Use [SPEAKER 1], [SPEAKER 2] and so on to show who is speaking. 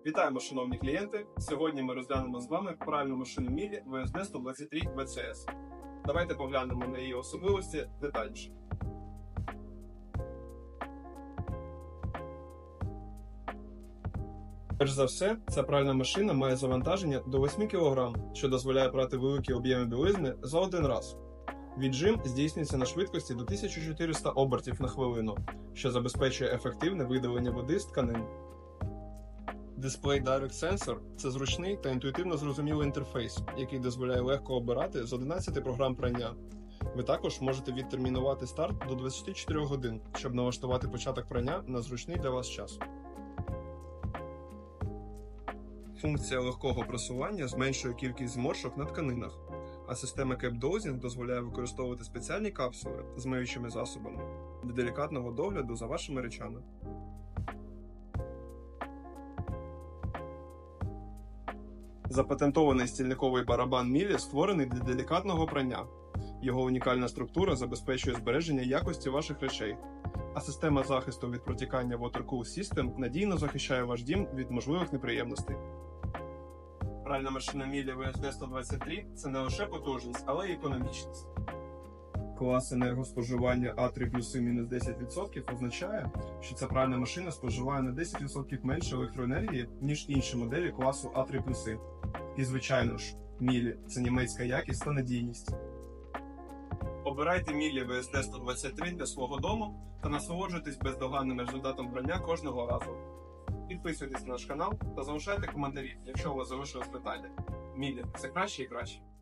[SPEAKER 1] Вітаємо, шановні клієнти! Сьогодні ми розглянемо з вами пральну машину Miele VSD 123 VCS. Давайте поглянемо на її особливості детальніше. Перш за все, ця пральна машина має завантаження до 8 кг, що дозволяє прати великі об'єми білизни за один раз. Віджим здійснюється на швидкості до 1400 обертів на хвилину, що забезпечує ефективне видалення води з тканин. Display Direct Sensor – це зручний та інтуїтивно зрозумілий інтерфейс, який дозволяє легко обирати з 11 програм прання. Ви також можете відтермінувати старт до 24 годин, щоб налаштувати початок прання на зручний для вас час. Функція легкого просування зменшує кількість зморшок на тканинах, а система Cap Dosing дозволяє використовувати спеціальні капсули з миючими засобами для делікатного догляду за вашими речами. Запатентований стільниковий барабан Miele створений для делікатного прання. Його унікальна структура забезпечує збереження якості ваших речей, а система захисту від протікання Water-Cool System надійно захищає ваш дім від можливих неприємностей. Пральна машина Miele VSD 123 – це не лише потужність, але й економічність. Клас енергоспоживання А3+- 10% означає, що ця пральна машина споживає на 10% менше електроенергії, ніж інші моделі класу А3+. І, звичайно ж, Miele – це німецька якість та надійність. Обирайте Miele VSD 123 для свого дому та насолоджуйтесь бездоганним результатом прання кожного разу. Підписуйтесь на наш канал та залишайте коментарі, якщо у вас залишилось питання. Miele – це краще і краще.